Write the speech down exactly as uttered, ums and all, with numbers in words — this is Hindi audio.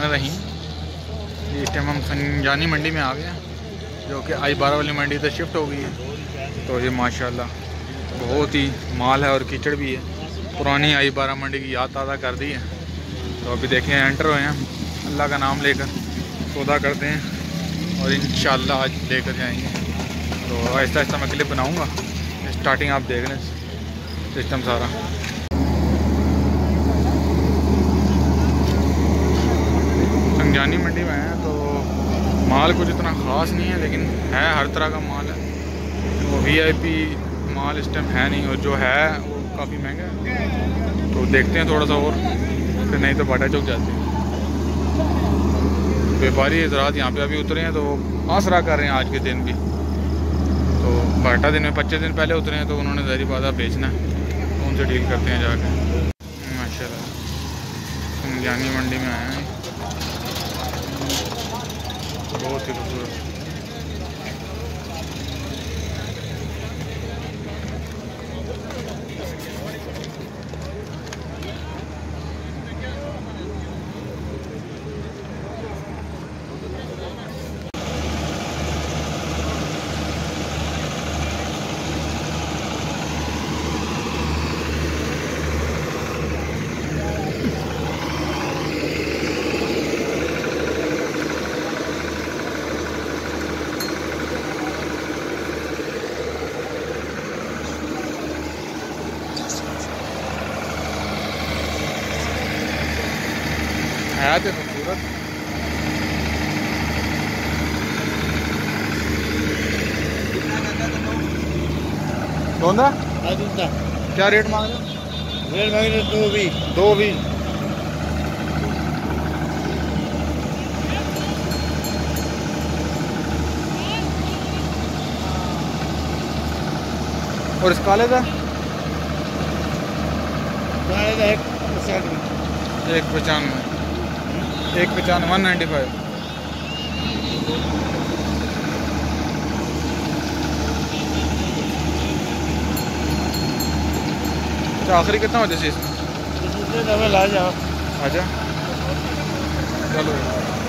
बिस्मिल्लाहिर्रहमानिर्रहीम। इस टाइम हम संजानी मंडी में आ गए हैं, जो कि आई बारह वाली मंडी तो शिफ्ट हो गई है। तो ये माशाल्लाह बहुत ही माल है और कीचड़ भी है। पुरानी आई बारह मंडी की याद ताज़ा कर दी है। तो अभी देखें एंटर हुए हैं, अल्लाह का नाम लेकर सौदा करते हैं और इंशाल्लाह आज लेकर जाएंगे। तो आहिस्ता आहिस्ता मैं क्लिप बनाऊँगा, स्टार्टिंग आप देख लें सिस्टम सारा। संजानी मंडी में है तो माल कुछ इतना ख़ास नहीं है, लेकिन है हर तरह का माल है। वो वीआईपी माल इस टाइम है नहीं, और जो है वो काफ़ी महंगा है। तो देखते हैं थोड़ा सा और, फिर नहीं तो बाटा चौक जाते हैं। व्यापारी हज़रात यहाँ पे अभी उतरे हैं तो आसरा कर रहे हैं आज के दिन भी। तो बाटा दिन में पच्चीस दिन पहले उतरे हैं तो उन्होंने ज़ाहिर बात बेचना है, तो उनसे डील करते हैं जाकर। माशाल्लाह संजानी मंडी में आए हैं, बहुत ही खूबसूरत। है तो खूबसूरत। कौन सा क्या रेट मांग रहे हो? रेट मांग रहे दो भी दो भी। और इस काले का एक पचानवे एक पचानवे वन नाइन्टी फाइव। तो आखिरी कितना हो जैसे इसमें? ला जाओ। आजा चलो।